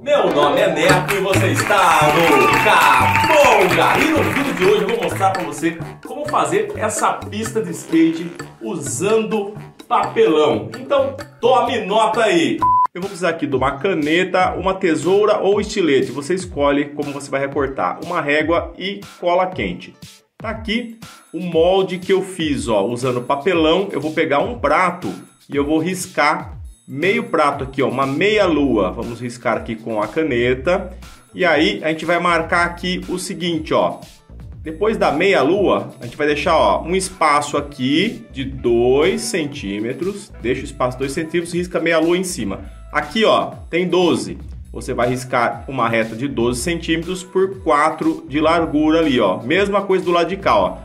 Meu nome é Neto e você está no Caponga. E no vídeo de hoje eu vou mostrar para você como fazer essa pista de skate usando papelão. Então tome nota aí. Eu vou precisar aqui de uma caneta, uma tesoura ou estilete. Você escolhe como você vai recortar. Uma régua e cola quente. Tá aqui o molde que eu fiz, ó, usando papelão. Eu vou pegar um prato e eu vou riscar meio prato aqui, ó, uma meia lua. Vamos riscar aqui com a caneta. E aí a gente vai marcar aqui o seguinte, ó. Depois da meia lua, a gente vai deixar, ó, um espaço aqui de 2 centímetros. Deixa o espaço 2 centímetros e risca meia lua em cima. Aqui, ó, tem 12. Você vai riscar uma reta de 12 centímetros por 4 de largura ali, ó. Mesma coisa do lado de cá, ó.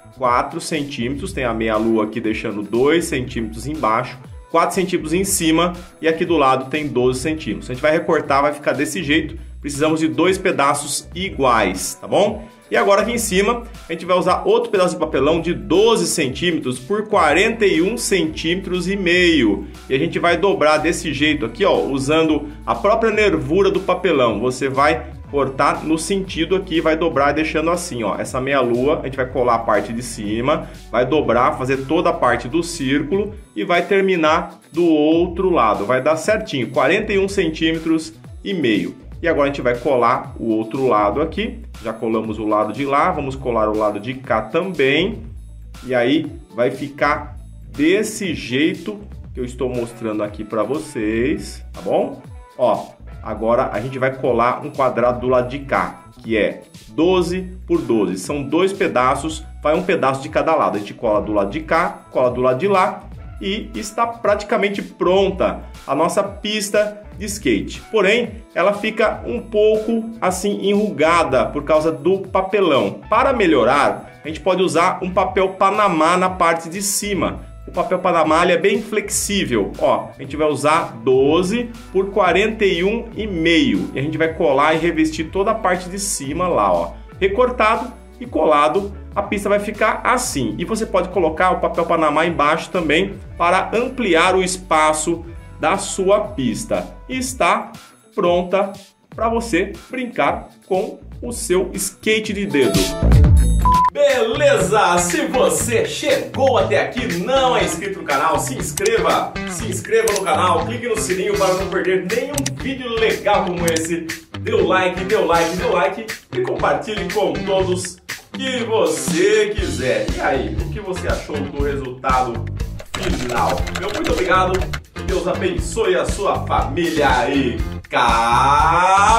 4 centímetros, tem a meia lua aqui deixando 2 centímetros embaixo. 4 centímetros em cima e aqui do lado tem 12 centímetros. A gente vai recortar, vai ficar desse jeito. Precisamos de 2 pedaços iguais, tá bom? E agora aqui em cima a gente vai usar outro pedaço de papelão de 12 centímetros por 41 centímetros e meio. E a gente vai dobrar desse jeito aqui, ó, usando a própria nervura do papelão. Você vai cortar no sentido aqui, vai dobrar deixando assim, ó. Essa meia lua, a gente vai colar a parte de cima, vai dobrar, fazer toda a parte do círculo e vai terminar do outro lado. Vai dar certinho, 41 centímetros e meio. E agora a gente vai colar o outro lado aqui. Já colamos o lado de lá, vamos colar o lado de cá também. E aí vai ficar desse jeito que eu estou mostrando aqui para vocês, tá bom? Ó, agora a gente vai colar um quadrado do lado de cá, que é 12 por 12. São 2 pedaços, vai um pedaço de cada lado. A gente cola do lado de cá, cola do lado de lá e está praticamente pronta a nossa pista de skate. Porém, ela fica um pouco assim enrugada por causa do papelão. Para melhorar, a gente pode usar um papel Panamá na parte de cima. O papel Panamá ele é bem flexível, ó. A gente vai usar 12 por 41,5 e a gente vai colar e revestir toda a parte de cima lá, ó. Recortado e colado, a pista vai ficar assim. E você pode colocar o papel Panamá embaixo também para ampliar o espaço da sua pista. E está pronta para você brincar com o seu skate de dedo. Beleza? Se você chegou até aqui, não é inscrito no canal, se inscreva no canal, clique no sininho para não perder nenhum vídeo legal como esse. Dê o like e compartilhe com todos que você quiser. E aí, o que você achou do resultado final? Meu muito obrigado, que Deus abençoe a sua família e